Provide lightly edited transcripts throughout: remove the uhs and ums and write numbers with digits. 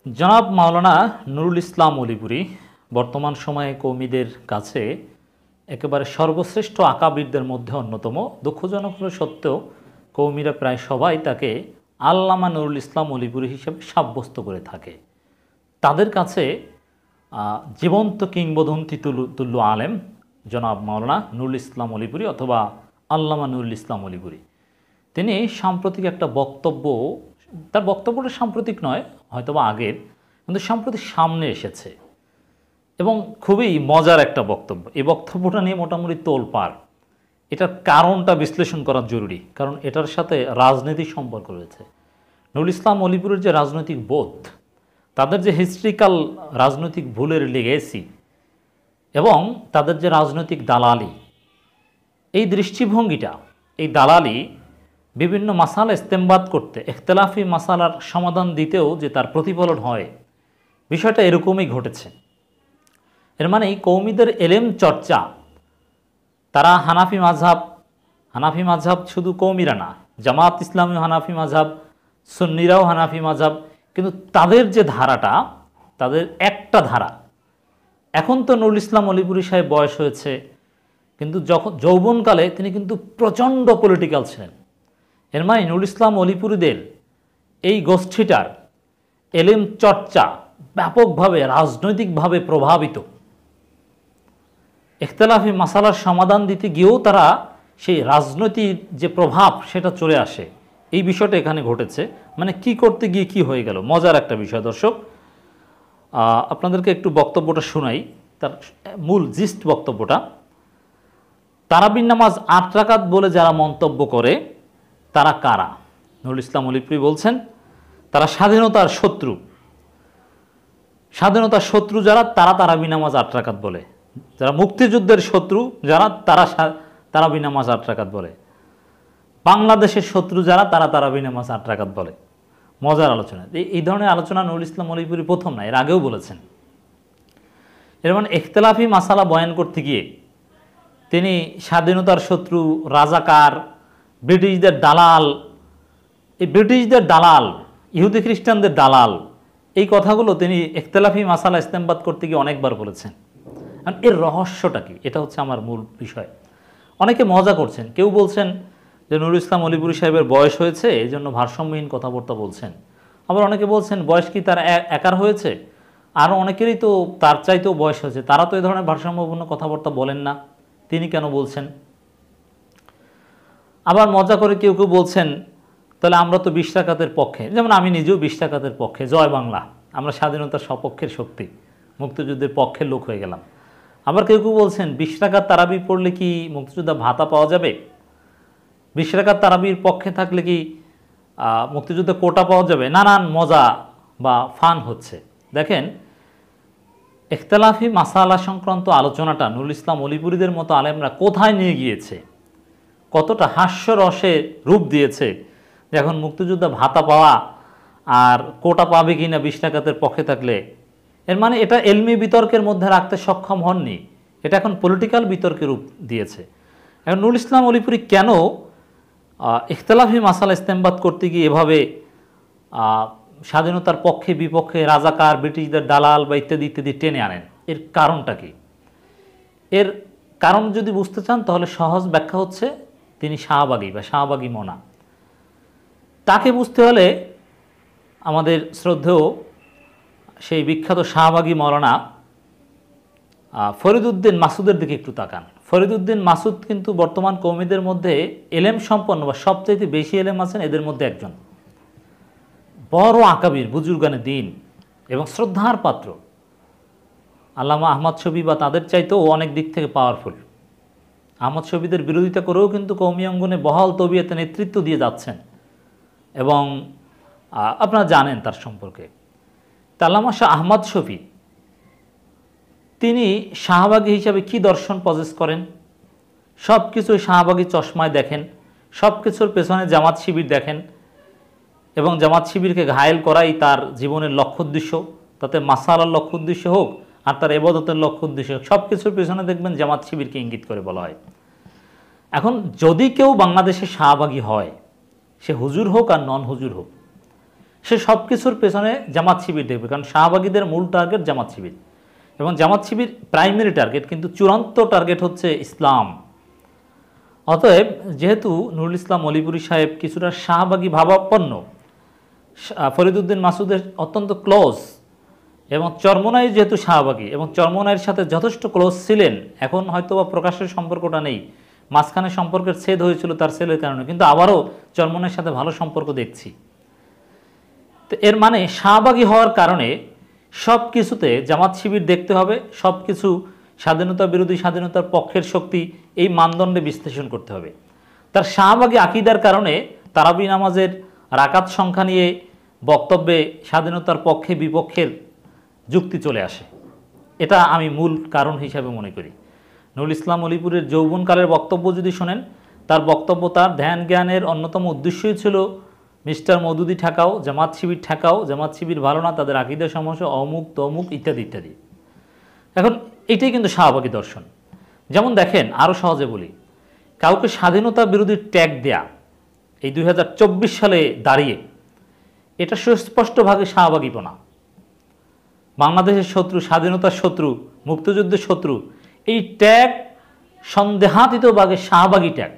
জনাব মাওলানা নুরুল ইসলাম অলিপুরী বর্তমান সময়ে কৌমিদের কাছে একেবারে সর্বশ্রেষ্ঠ আকাবিরদের মধ্যে অন্যতম। দুঃখজনক হলে সত্ত্বেও কৌমিরা প্রায় সবাই তাকে আল্লামা নুরুল ইসলাম অলিপুরী হিসেবে সাব্যস্ত করে থাকে। তাদের কাছে জীবন্ত কিংবদন্তি তুল্য আলেম জনাব মাওলানা নুরুল ইসলাম অলিপুরী অথবা আল্লামা নুরুল ইসলাম অলিপুরী। তিনি সাম্প্রতিক একটা বক্তব্য, তার বক্তব্যটা সাম্প্রতিক নয়, হয়তোবা আগের, কিন্তু সাম্প্রতিক সামনে এসেছে এবং খুবই মজার একটা বক্তব্য। এই বক্তব্যটা নিয়ে মোটামুটি তোলপাড়। এটার কারণটা বিশ্লেষণ করা জরুরি, কারণ এটার সাথে রাজনীতির সম্পর্ক রয়েছে। নুরুল ইসলাম অলিপুরের যে রাজনৈতিক বোধ, তাদের যে হিস্ট্রিক্যাল রাজনৈতিক ভুলের লেগেসি এবং তাদের যে রাজনৈতিক দালালি, এই দৃষ্টিভঙ্গিটা, এই দালালি বিভিন্ন মাসালা ইস্তেমবাদ করতে, ইখতিলাফি মাসালার সমাধান দিতেও যে তার প্রতিফলন হয়, বিষয়টা এরকমই ঘটেছে। এর মানে কৌমিদের এলেম চর্চা, তারা হানাফি মাযহাব শুধু কৌমিরা না, জামাত ইসলামী হানাফি মাযহাব, সুন্নিরাও হানাফি মাযহাব, কিন্তু তাদের যে ধারাটা, তাদের একটা ধারা। এখন তো নুরুল ইসলাম অলিপুরী সাহেব বয়স হয়েছে, কিন্তু যখন যৌবনকালে তিনি কিন্তু প্রচণ্ড পলিটিক্যাল ছিলেন। এর মানে নুরুল ইসলাম অলিপুরীদের এই গোষ্ঠীটার এলেম চর্চা ব্যাপকভাবে রাজনৈতিকভাবে প্রভাবিত। ইখতিলাফি মাসালার সমাধান দিতে গিয়েও তারা সেই রাজনৈতিক যে প্রভাব সেটা চলে আসে। এই বিষয়টা এখানে ঘটেছে। মানে কি করতে গিয়ে কি হয়ে গেল, মজার একটা বিষয়। দর্শক, আপনাদেরকে একটু বক্তব্যটা শোনাই, তার মূল জিস্ট বক্তব্যটা। তারাবির নামাজ ৮ রাকাত বলে যারা মন্তব্য করে তারা কারা? নুরুল ইসলাম অলিপুরী বলছেন, তারা স্বাধীনতার শত্রু। স্বাধীনতার শত্রু যারা, তারা তারাবি নামাজ ৮ রাকাত বলে। যারা মুক্তিযুদ্ধের শত্রু যারা, তারা তারাবি নামাজ ৮ রাকাত বলে। বাংলাদেশের শত্রু যারা, তারা তারাবি নামাজ ৮ রাকাত বলে। মজার আলোচনা। এই ধরনের আলোচনা নুরুল ইসলাম অলিপুরী প্রথম না, এর আগেও বলেছেন। এর মানে ইখতিলাফি মাসালা বয়ান করতে গিয়ে তিনি স্বাধীনতার শত্রু, রাজাকার, ব্রিটিশদের দালাল, এই ব্রিটিশদের দালাল, ইহুদি খ্রিস্টানদের দালাল, এই কথাগুলো তিনি ইখতিলাফি মাসালা ইস্তেমবাদ করতে গিয়ে অনেকবার বলেছেন। কারণ এর রহস্যটা কি, এটা হচ্ছে আমার মূল বিষয়। অনেকে মজা করছেন, কেউ বলছেন যে নুরুল ইসলাম অলিপুরী সাহেবের বয়স হয়েছে, এই জন্য ভারসাম্যহীন কথাবার্তা বলছেন। আবার অনেকে বলছেন বয়স কি তার একার হয়েছে, আরও অনেকেরই তো তার চাইতেও বয়স হয়েছে, তারা তো এই ধরনের ভারসাম্যপূর্ণ কথাবার্তা বলেন না, তিনি কেন বলছেন? আবার মজা করে কেউ কেউ বলছেন, তাহলে আমরা তো ২০ রাকাতের পক্ষে, যেমন আমি নিজেও ২০ রাকাতের পক্ষে, জয় বাংলা, আমরা স্বাধীনতার সপক্ষের শক্তি, মুক্তিযুদ্ধের পক্ষের লোক হয়ে গেলাম। আবার কেউ কেউ বলছেন ২০ রাকাত তারাবি পড়লে কি মুক্তিযোদ্ধা ভাতা পাওয়া যাবে? ২০ রাকাত তারাবির পক্ষে থাকলে কি মুক্তিযুদ্ধে কোটা পাওয়া যাবে? নানান মজা বা ফান হচ্ছে। দেখেন, ইখতিলাফি মাসালা সংক্রান্ত আলোচনাটা নুরুল ইসলাম অলিপুরীদের মতো আলেমরা কোথায় নিয়ে গিয়েছে, কতটা হাস্যরসে রূপ দিয়েছে, যে এখন মুক্তিযোদ্ধা ভাতা পাওয়া আর কোটা পাবে কি না ২০ রাকাতের পক্ষে থাকলে। এর মানে এটা এলমি বিতর্কের মধ্যে রাখতে সক্ষম হননি, এটা এখন পলিটিক্যাল বিতর্কের রূপ দিয়েছে। এখন নুরুল ইসলাম অলিপুরী কেন ইখতিলাফি মাসালা ইস্তেমবাদ করতে গিয়ে এভাবে স্বাধীনতার পক্ষে বিপক্ষে, রাজাকার, ব্রিটিশদের দালাল বা ইত্যাদি ইত্যাদি টেনে আনেন? এর কারণটা কি? এর কারণ যদি বুঝতে চান তাহলে সহজ ব্যাখ্যা হচ্ছে তিনি শাহবাগী বা শাহবাগী মনা। তাকে বুঝতে হলে আমাদের শ্রদ্ধেয় সেই বিখ্যাত শাহবাগী মৌলানা ফরিদউদ্দিন মাসুদের দিকে একটু তাকান। ফরিদউদ্দিন মাসুদ কিন্তু বর্তমান কৌমিদের মধ্যে এলেম সম্পন্ন বা সবচাইতে বেশি এলেম আছেন এদের মধ্যে একজন। বড় আকাবির, বুজুর্গানে দিন এবং শ্রদ্ধার পাত্র। আল্লামা আহমদ শফী বা তাদের চাইতেও অনেক দিক থেকে পাওয়ারফুল। আহমদ শফীদের বিরোধিতা করেও কিন্তু কওমি অঙ্গনে বহাল তবিয়তে নেতৃত্ব দিয়ে যাচ্ছেন এবং আপনারা জানেন তার সম্পর্কে। আল্লামা শাহ আহমদ শফী তিনি শাহবাগী হিসাবে কি দর্শন পজেস করেন? সব কিছু শাহবাগী চশমায় দেখেন, সব কিছুর পেছনে জামাত শিবির দেখেন এবং জামাত শিবিরকে ঘায়েল করাই তার জীবনের লক্ষ্য উদ্দেশ্য, তাতে মাসালার লক্ষ্য উদ্দেশ্য হোক আর তার ইবাদতের লক্ষ্য উদ্দেশ্য হোক, সব কিছুর পেছনে দেখবেন জামাত শিবিরকে ইঙ্গিত করে বলা হয়। এখন যদি কেউ বাংলাদেশে শাহবাগী হয়, সে হুজুর হোক আর নন হুজুর হোক, সে সব কিছুর পেছনে জামাত শিবির দেখবে, কারণ শাহবাগীদের মূল টার্গেট জামাত শিবির, এবং জামাত শিবির প্রাইমারি টার্গেট, কিন্তু চূড়ান্ত টার্গেট হচ্ছে ইসলাম। অতএব যেহেতু নুরুল ইসলাম অলিপুরী সাহেব কিছুটা শাহবাগী ভাবাপন্ন, ফরিদউদ্দিন মাসুদের অত্যন্ত ক্লোজ, এবং চরমোনাই যেহেতু শাহবাগী এবং চরমোনাইয়ের সাথে যথেষ্ট ক্লোজ ছিলেন, এখন হয়তো বা প্রকাশের সম্পর্কটা নেই, মাঝখানে সম্পর্কের ছেদ হয়েছিল তার ছেলের কারণে, কিন্তু আবারও চরমোনাইয়ের সাথে ভালো সম্পর্ক দেখছি। তো এর মানে শাহবাগী হওয়ার কারণে সব কিছুতে জামাত শিবির দেখতে হবে, সব কিছু স্বাধীনতা বিরোধী, স্বাধীনতার পক্ষের শক্তি, এই মানদণ্ডে বিশ্লেষণ করতে হবে। তার শাহবাগী আকিদার কারণে তারাবি নামাজের রাকাত সংখ্যা নিয়ে বক্তব্যে স্বাধীনতার পক্ষে বিপক্ষের যুক্তি চলে আসে, এটা আমি মূল কারণ হিসাবে মনে করি। নুরুল ইসলাম অলিপুরের যৌবনকালের বক্তব্য যদি শোনেন, তার বক্তব্য, তার ধ্যান জ্ঞানের অন্যতম উদ্দেশ্যই ছিল মিস্টার মওদুদি ঠেকাও, জামাত শিবির ঠেকাও, জামাত শিবির ভালো না, তাদের আকিদা সমস্যা, অমুক তমুক ইত্যাদি ইত্যাদি। এখন এটাই কিন্তু শাহবাগী দর্শন। যেমন দেখেন, আরও সহজে বলি, কাউকে স্বাধীনতা বিরোধী ট্যাগ দেয়া এই 2024 সালে দাঁড়িয়ে এটা সুস্পষ্টভাবে শাহবাগীপনা। বাংলাদেশের শত্রু, স্বাধীনতার শত্রু, মুক্তিযুদ্ধের শত্রু, এই ট্যাগ সন্দেহাতীতভাবে শাহবাগী ট্যাগ।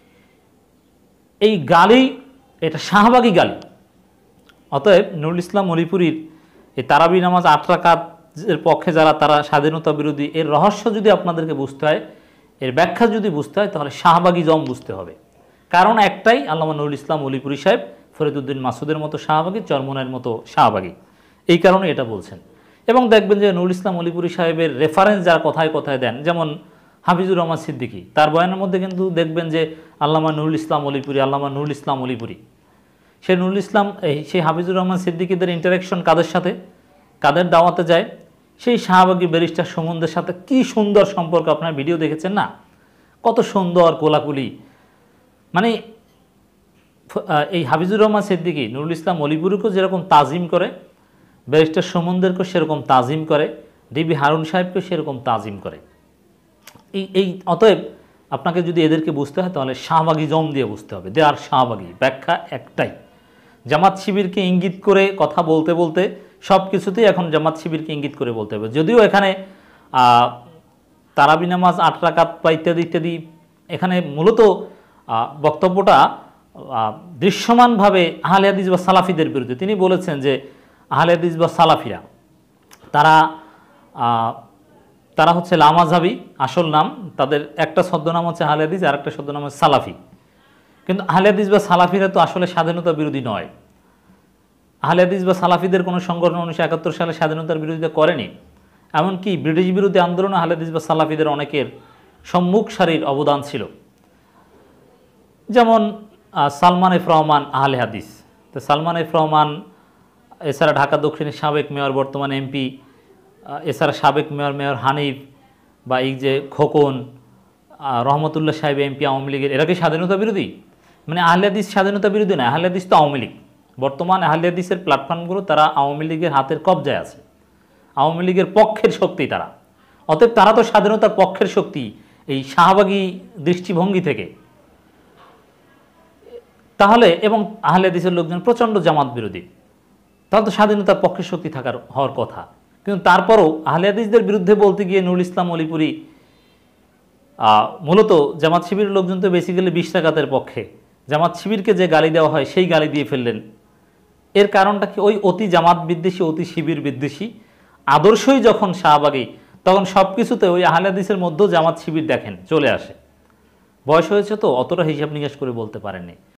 এই গালি, এটা শাহবাগী গালি। অতএব নুরুল ইসলাম অলিপুরীর এই তারাবি নামাজ 8 রাকাতের পক্ষে যারা, তারা স্বাধীনতা বিরোধী, এর রহস্য যদি আপনাদেরকে বুঝতে হয়, এর ব্যাখ্যা যদি বুঝতে হয়, তাহলে শাহবাগী জম বুঝতে হবে। কারণ একটাই, আল্লামা নুরুল ইসলাম অলিপুরী সাহেব ফরিদউদ্দিন মাসুদের মতো শাহবাগী, চরমোনাইয়ের মতো শাহবাগী, এই কারণে এটা বলছেন। এবং দেখবেন যে নুরুল ইসলাম অলিপুরী সাহেবের রেফারেন্স যারা কথায় কথায় দেন, যেমন হাফিজুর রহমান সিদ্দিকী, তার বয়ানের মধ্যে কিন্তু দেখবেন যে আল্লামা নুরুল ইসলাম অলিপুরী, আল্লামা নুরুল ইসলাম অলিপুরী। সে নুরুল ইসলাম, সেই হাফিজুর রহমান সিদ্দিকীদের ইন্টারাকশন কাদের সাথে, কাদের দাওয়াতে যায়, সেই শাহবাগী ব্যারিস্টার সুমনদের সাথে কি সুন্দর সম্পর্ক, আপনার ভিডিও দেখেছেন না, কত সুন্দর কোলাকুলি। মানে এই হাফিজুর রহমান সিদ্দিকী নুরুল ইসলাম অলিপুরীকেও যেরকম তাজিম করে, ব্যারিস্টার সুমনদেরকেও সেরকম তাজিম করে, ডিবি হারুন সাহেবকেও সেরকম তাজিম করে। অতএব আপনাকে যদি এদেরকে বুঝতে হয়, তাহলে শাহবাগী জম দিয়ে বুঝতে হবে। দে আর শাহবাগী, ব্যাখ্যা একটাই। জামাত শিবিরকে ইঙ্গিত করে কথা বলতে বলতে সব কিছুতেই এখন জামাত শিবিরকে ইঙ্গিত করে বলতে হবে। যদিও এখানে তারাবি নামাজ 8 রাকাত বা ইত্যাদি ইত্যাদি, এখানে মূলত বক্তব্যটা দৃশ্যমানভাবে আহলে হাদিস বা সালাফিদের বিরুদ্ধে। তিনি বলেছেন যে আহলে হাদিস বা সালাফিরা তারা হচ্ছে লামাজাবি, আসল নাম তাদের, একটা ছদ্মনাম হচ্ছে আহলে হাদিস আর একটা ছদ্মনাম হচ্ছে সালাফি। কিন্তু আহলে হাদিস বা সালাফিরা তো আসলে স্বাধীনতা বিরোধী নয়। আহলে হাদিস বা সালাফিদের কোনো সংগঠন 1971 সালে স্বাধীনতার বিরোধিতা করেনি। এমনকি ব্রিটিশ বিরোধী আন্দোলনে আহলে হাদিস বা সালাফিদের অনেকের সম্মুখ সারির অবদান ছিল। যেমন সালমান এফ রহমান আহলে হাদিস। তো সালমান এফ রহমান, এছাড়া ঢাকা দক্ষিণের সাবেক মেয়র, বর্তমান এমপি, এছাড়া সাবেক মেয়র হানিফ, বা এই যে খোকন, রহমতুল্লাহ সাহেব এমপি আওয়ামী লীগের, এরা কি স্বাধীনতা বিরোধী? মানে আহলে হাদিস স্বাধীনতা বিরোধী না, আহলে হাদিস তো আওয়ামী লীগ। বর্তমান আহলে হাদিসের প্ল্যাটফর্মগুলো তারা আওয়ামী লীগের হাতের কবজায় আছে, আওয়ামী লীগের পক্ষের শক্তি তারা। অতএব তারা তো স্বাধীনতার পক্ষের শক্তি এই শাহবাগী দৃষ্টিভঙ্গি থেকে। তাহলে, এবং আহলে হাদিসের লোকজন প্রচণ্ড জামাত বিরোধী, তাহলে তো স্বাধীনতার পক্ষের শক্তি হওয়ার কথা। কিন্তু তারপরও আহলে হাদিসদের বিরুদ্ধে বলতে গিয়ে নুরুল ইসলাম অলিপুরী মূলত জামাত শিবিরের লোকজন তো বেসিক্যালি 20 রাকাতের পক্ষে, জামাত শিবিরকে যে গালি দেওয়া হয় সেই গালি দিয়ে ফেললেন। এর কারণটা কি? ওই অতি জামাত বিদ্বেষী, অতি শিবির বিদ্বেষী আদর্শই যখন শাহবাগী, তখন সব কিছুতে ওই আহলে হাদিসের মধ্যেও জামাত শিবির দেখেন চলে আসে। বয়স হয়েছে তো অতটা হিসাব নিকাশ করে বলতে পারেননি।